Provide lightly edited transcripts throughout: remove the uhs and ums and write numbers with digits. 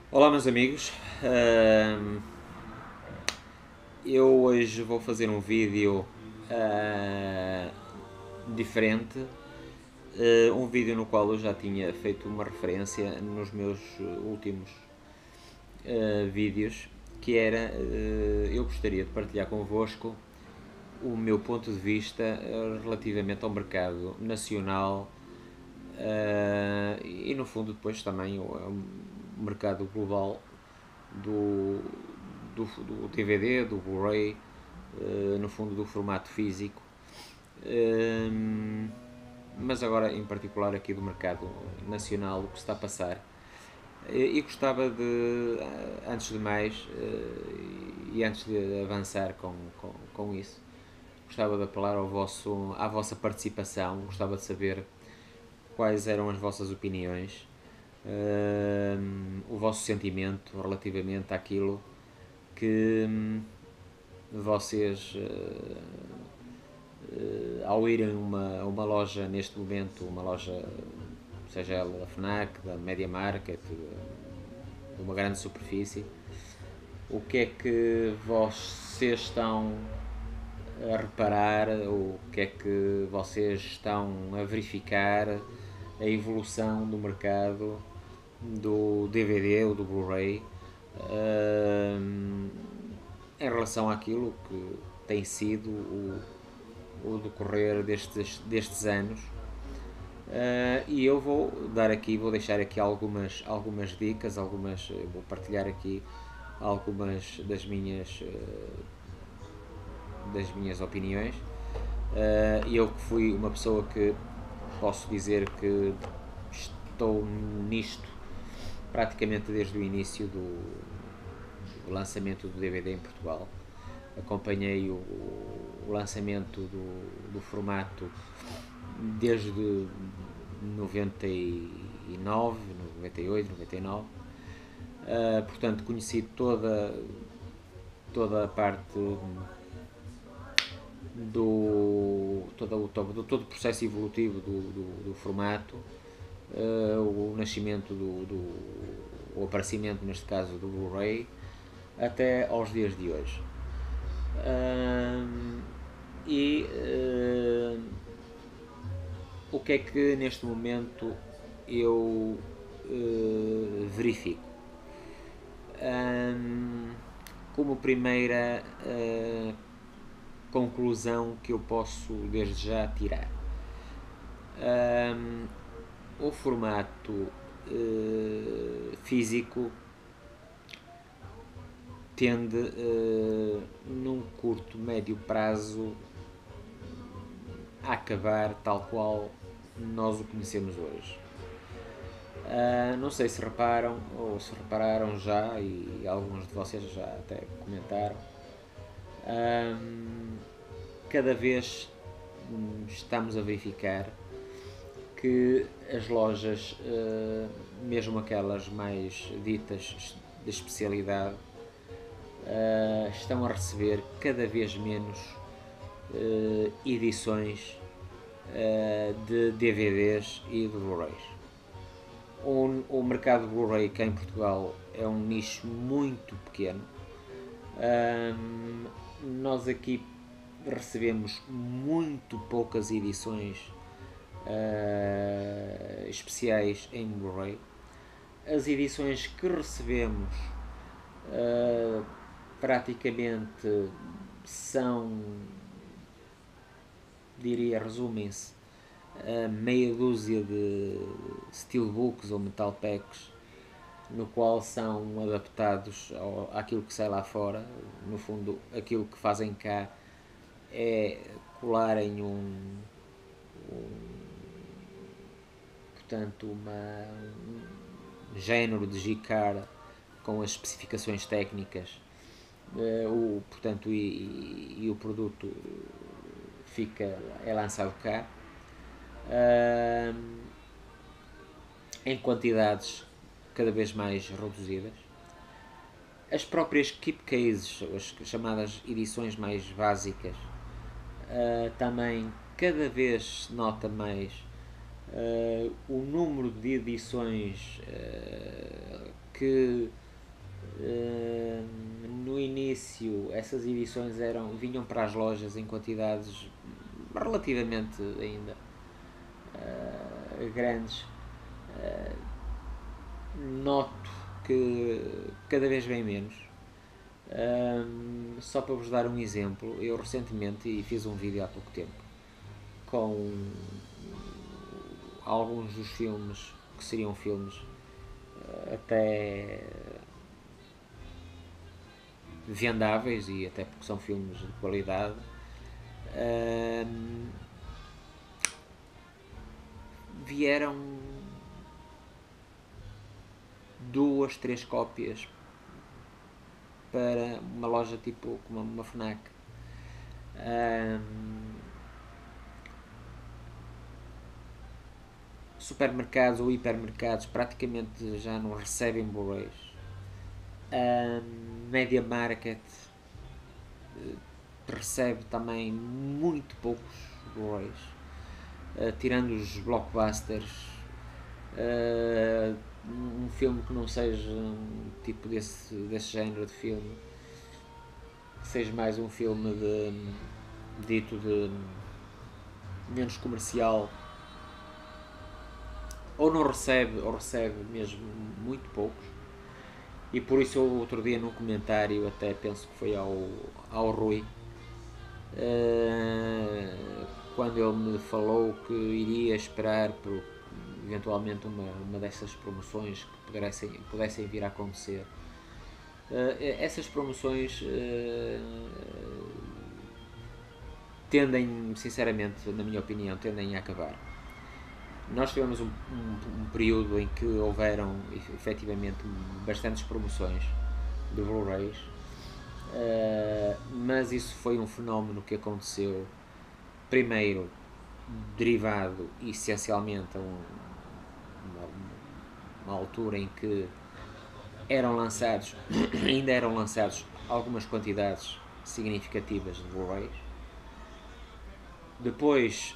Olá, meus amigos. Ahm, eu hoje vou fazer um vídeo diferente. Um vídeo no qual eu já tinha feito uma referência nos meus últimos vídeos, que era eu gostaria de partilhar convosco o meu ponto de vista relativamente ao mercado nacional e no fundo depois também ao mercado global do, do DVD, do Blu-ray, no fundo do formato físico, mas agora em particular aqui do mercado nacional, o que está a passar. E gostava de, antes de mais, e antes de avançar com isso, gostava de apelar à vossa participação, gostava de saber quais eram as vossas opiniões, o vosso sentimento relativamente àquilo que vocês, ao irem a uma loja neste momento, uma loja, seja ela da FNAC, da Media Market, de uma grande superfície, o que é que vocês estão a reparar, o que é que vocês estão a verificar, a evolução do mercado do DVD ou do Blu-ray, hum, em relação àquilo que tem sido o decorrer destes anos. E eu vou deixar aqui algumas dicas, vou partilhar aqui algumas das minhas opiniões. Eu que fui uma pessoa que posso dizer que estou nisto praticamente desde o início do lançamento do DVD em Portugal. Acompanhei o lançamento do formato desde 99, 98, 99. Portanto, conheci toda a parte todo o processo evolutivo do formato, o nascimento o aparecimento, neste caso, do Blu-ray, até aos dias de hoje. E o que é que neste momento eu verifico? Como primeira conclusão que eu posso desde já tirar, o formato físico tende, num curto, médio prazo, a acabar tal qual nós o conhecemos hoje. Não sei se reparam ou se repararam já, e alguns de vocês já até comentaram, cada vez estamos a verificar que as lojas, mesmo aquelas mais ditas de especialidade, estão a receber cada vez menos edições de DVDs e de Blu-rays. O mercado Blu-ray cá em Portugal é um nicho muito pequeno. Nós aqui recebemos muito poucas edições especiais em Blu-ray. As edições que recebemos praticamente são, diria, resumem-se a meia dúzia de steelbooks ou metal packs, no qual são adaptados àquilo que sai lá fora. No fundo, aquilo que fazem cá é colarem portanto, um género de G-Car com as especificações técnicas, portanto, e o produto é lançado cá em quantidades cada vez mais reduzidas. As próprias keep cases, as chamadas edições mais básicas, também cada vez se nota mais o número de edições que no início essas edições vinham para as lojas em quantidades relativamente ainda grandes. Noto que cada vez vem menos. Só para vos dar um exemplo, eu recentemente fiz um vídeo há pouco tempo com alguns dos filmes que seriam filmes até vendáveis, e até porque são filmes de qualidade. Vieram 2, 3 cópias para uma loja tipo como uma FNAC. Supermercados ou hipermercados praticamente já não recebem Blu-rays. Media Market recebe também muito poucos Blu-rays, tirando os blockbusters. Um filme que não seja um tipo desse género de filme, que seja mais um filme dito de menos comercial, ou não recebe, ou recebe mesmo muito poucos. E por isso eu outro dia num comentário, até penso que foi ao Rui, quando ele me falou que iria esperar por eventualmente uma dessas promoções que pudessem vir a acontecer. Essas promoções tendem, sinceramente, na minha opinião, tendem a acabar. Nós tivemos um período em que houveram efetivamente bastantes promoções de Blu-rays, mas isso foi um fenómeno que aconteceu primeiro derivado essencialmente a uma altura em que ainda eram lançados algumas quantidades significativas de Blu-rays. Depois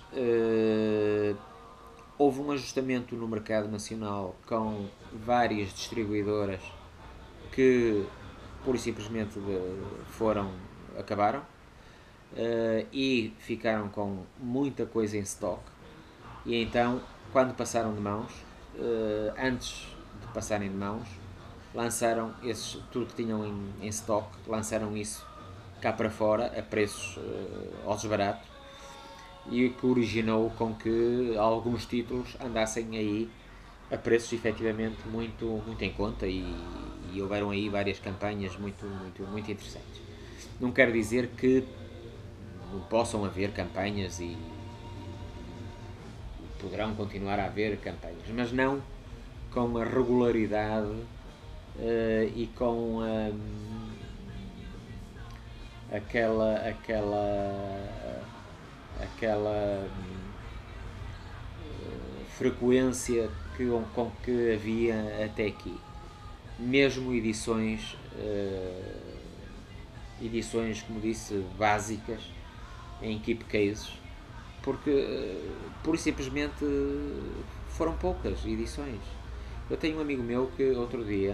houve um ajustamento no mercado nacional com várias distribuidoras que pura e simplesmente acabaram e ficaram com muita coisa em stock. E então, quando passaram de mãos, antes de passarem de mãos, lançaram tudo que tinham em stock, lançaram isso cá para fora a preços ao desbarato, e que originou com que alguns títulos andassem aí a preços efetivamente muito, muito em conta, e houveram aí várias campanhas muito, muito, muito interessantes. Não quero dizer que não possam haver campanhas e poderão continuar a haver campanhas, mas não com a regularidade e com aquela frequência com que havia até aqui. Mesmo edições, como disse, básicas, em keep cases, porque pura e simplesmente foram poucas edições. Eu tenho um amigo meu que outro dia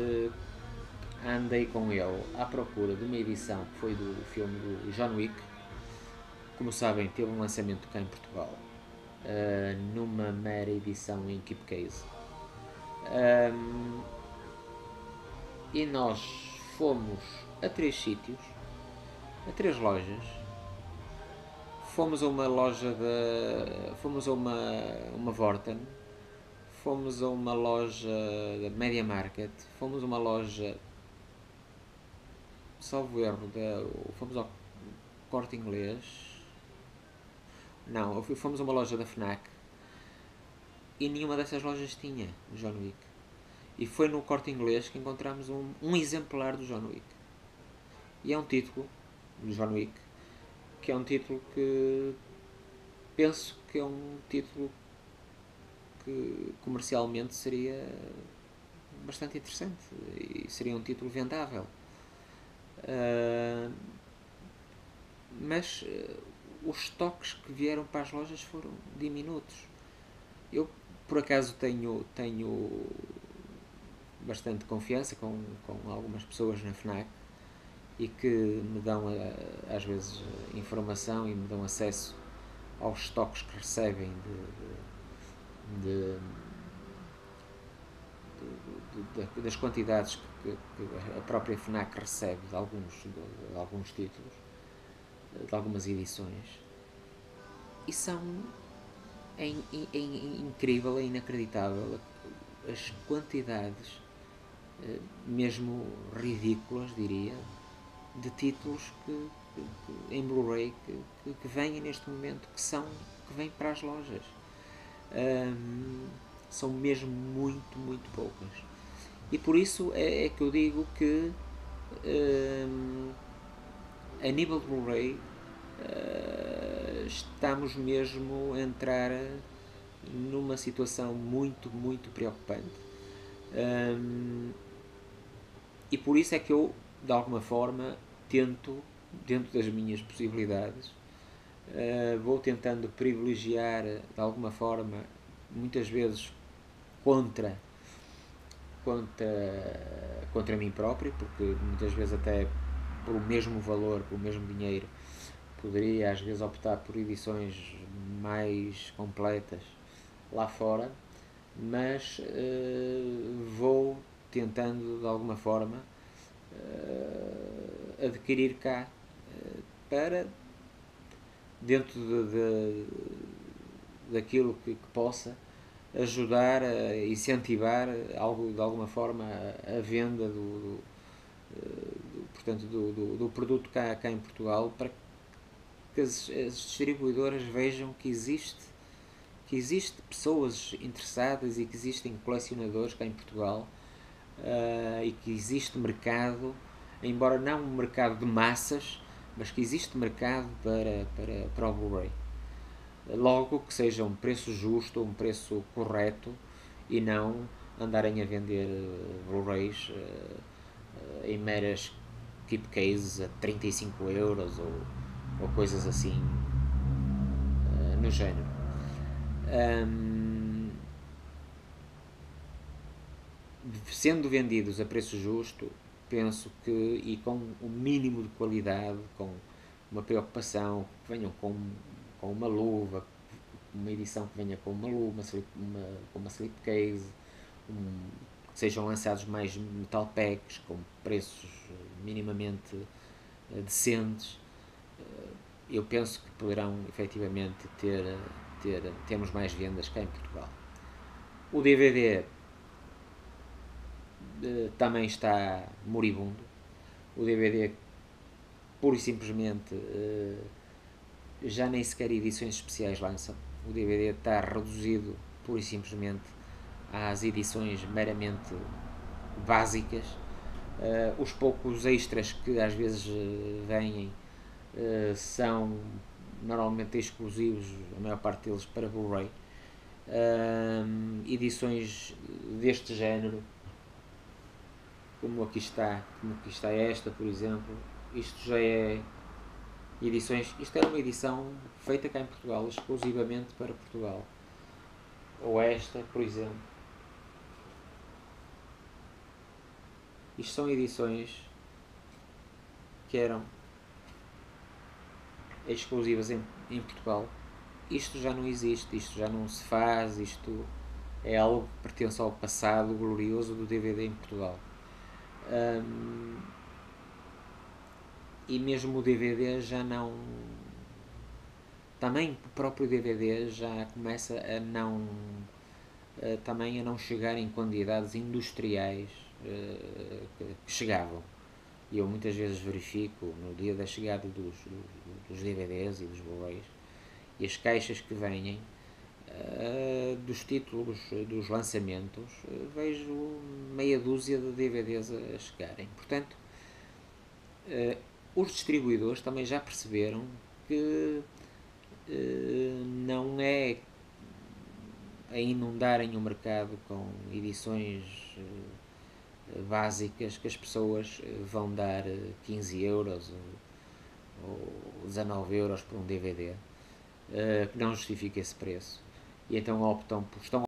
andei com ele à procura de uma edição que foi do filme do John Wick. Como sabem, teve um lançamento cá em Portugal, numa mera edição em keep case, e nós fomos a 3 sítios, a 3 lojas. Fomos a uma loja fomos a uma Vorten, fomos a uma loja da Media Market, fomos a uma loja, salvo erro, fomos ao Corte Inglês. Não, fomos a uma loja da FNAC e nenhuma dessas lojas tinha o John Wick. E foi no Corte Inglês que encontramos um exemplar do John Wick. E é um título do John Wick que é um título que penso que é um título que comercialmente seria bastante interessante e seria um título vendável. Mas os estoques que vieram para as lojas foram diminutos. Eu por acaso tenho bastante confiança com algumas pessoas na FNAC e que me dão às vezes informação e me dão acesso aos estoques que recebem de, das quantidades que a própria FNAC recebe de alguns títulos, de algumas edições, e é incrível, é inacreditável as quantidades, mesmo ridículas, diria, de títulos em Blu-ray que vêm neste momento, que vêm para as lojas. São mesmo muito, muito poucas. E por isso é que eu digo que a nível de Blu-ray estamos mesmo a entrar numa situação muito, muito preocupante. E por isso é que eu, de alguma forma, tento, dentro das minhas possibilidades, vou tentando privilegiar, de alguma forma, muitas vezes contra mim próprio, porque muitas vezes até pelo mesmo valor, pelo mesmo dinheiro, poderia às vezes optar por edições mais completas lá fora, mas vou tentando de alguma forma adquirir cá para, dentro daquilo que possa, ajudar a incentivar de alguma forma a venda portanto, do produto cá em Portugal, para que as distribuidoras vejam que existe pessoas interessadas e que existem colecionadores cá em Portugal, e que existe mercado, embora não um mercado de massas, mas que existe mercado para o Blu-ray. Logo que seja um preço justo, um preço correto, e não andarem a vender Blu-rays em meras keep cases a 35 euros ou coisas assim no género. Sendo vendidos a preço justo, penso que, e com o mínimo de qualidade, com uma preocupação, que venham com uma luva, uma edição que venha com uma luva, com uma slipcase, que sejam lançados mais metal packs com preços minimamente decentes, eu penso que poderão efetivamente termos mais vendas cá em Portugal. O DVD também está moribundo. O DVD pura e simplesmente já nem sequer edições especiais lançam. O DVD está reduzido pura e simplesmente às edições meramente básicas. Os poucos extras que às vezes vêm são normalmente exclusivos, a maior parte deles, para Blu-ray. Edições deste género, como aqui está esta, por exemplo, isto já é edições, isto é uma edição feita cá em Portugal, exclusivamente para Portugal. Ou esta, por exemplo, isto são edições que eram exclusivas em Portugal. Isto já não existe, isto já não se faz, isto é algo que pertence ao passado glorioso do DVD em Portugal. E mesmo o DVD já não... Também o próprio DVD já começa a não... também a não chegar em quantidades industriais que chegavam. E eu muitas vezes verifico, no dia da chegada dos DVDs e dos Blu-rays, e as caixas que vêm dos títulos dos lançamentos, vejo meia dúzia de DVDs a chegarem. Portanto, os distribuidores também já perceberam que não é a inundarem o mercado com edições básicas que as pessoas vão dar 15 euros ou 19 euros por um DVD, que não justifica esse preço. E então estão